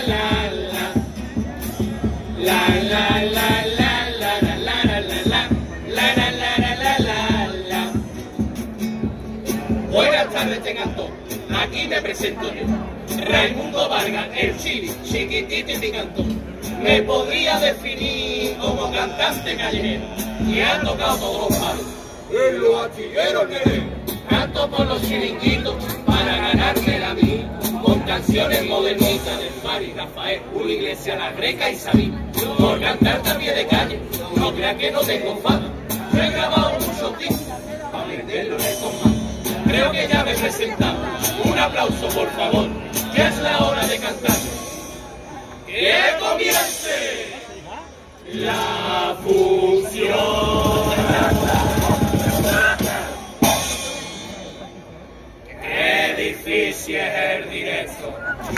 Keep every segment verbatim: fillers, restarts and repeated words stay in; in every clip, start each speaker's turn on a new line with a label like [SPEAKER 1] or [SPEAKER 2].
[SPEAKER 1] La la la la la la la la la la la la la la la la. Buenas tardes tengan todos. Aquí me presento yo, Raimundo Vargas, el chili, chiquitito y picantón. Me podría definir como cantante callejero y ha tocado todos los palos. En los astilleros negros, canto por los chiringuitos para ganarme la vida. Con canciones modernitas del Fari, Rafael, Julio Iglesias, La Greca y Sabina. Por cantar también de calle, no crean que no tengo fama. Yo he grabado muchos discos para venderlo en el compás. Creo que ya me he presentado. Un aplauso, por favor, que es la hora de cantar. ¡Que comience la función! ¡Qué difícil es el directo!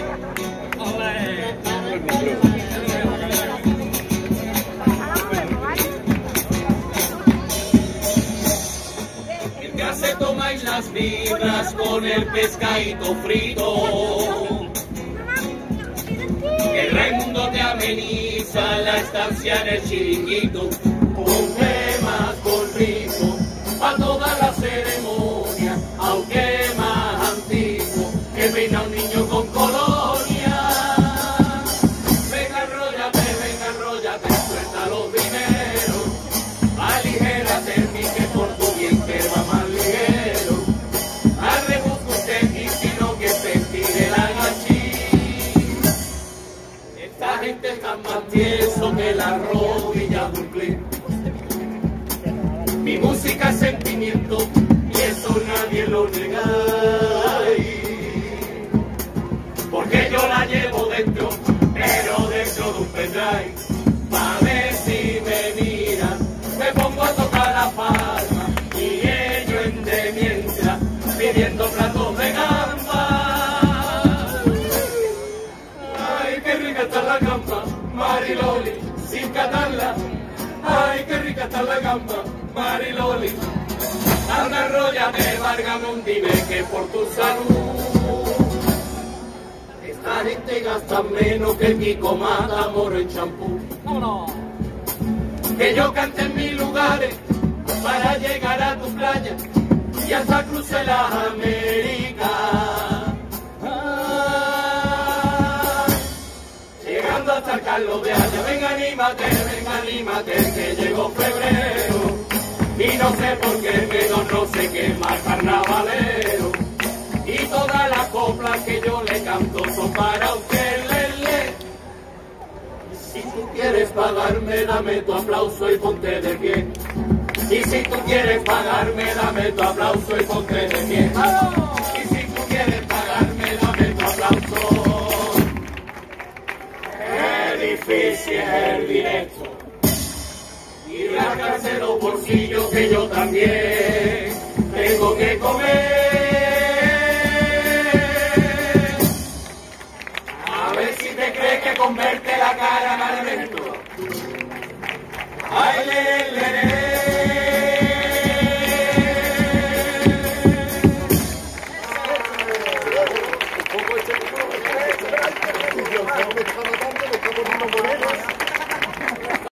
[SPEAKER 1] El que se tomáis las birras con el pescadito frito. El Raimundo te ameniza la estancia en el chiringuito, con temas, con ritmo, a toda la ceremonia, aunque más antiguo, que peina un niño con colonia. Venga, enróllate, venga, enróllate, suelta los dineros, aligérate el que por tu bien que va más ligero. Arrebusca usted y si no que te tire la gachín. Esta gente está más tieso que la rodilla de un clip. Mi música es sentimiento y eso nadie lo nega. Porque yo la llevo dentro, pero dentro de un pendrive. Pa' ver si me miran, me pongo a tocar la palma y ellos en de mientras pidiendo platos de gamba. Ay, qué rica está la gamba, Mariloli, sin catarla. Ay, qué rica está la gamba, Mariloli. Anda, enróllate, Vargas, dime que por tu salud. Esta gente gasta menos que Kiko Matamoros en champú. ¡Vámonos! Que yo cante en mis lugares para llegar a tu playa y hasta cruce las Américas. Ah, llegando hasta Carlos de Haya, venga, anímate, venga, anímate, que llegó febrero. Y no sé por qué, pero no sé qué más carnavalero. Y todas las coplas que yo le canto son para usted, lele. Si tú quieres pagarme, dame tu aplauso y ponte de pie. Y si tú quieres pagarme, dame tu aplauso y ponte de pie. Y si tú quieres pagarme, dame tu aplauso. Qué difícil es el directo. Y rascarse los bolsillos que yo también.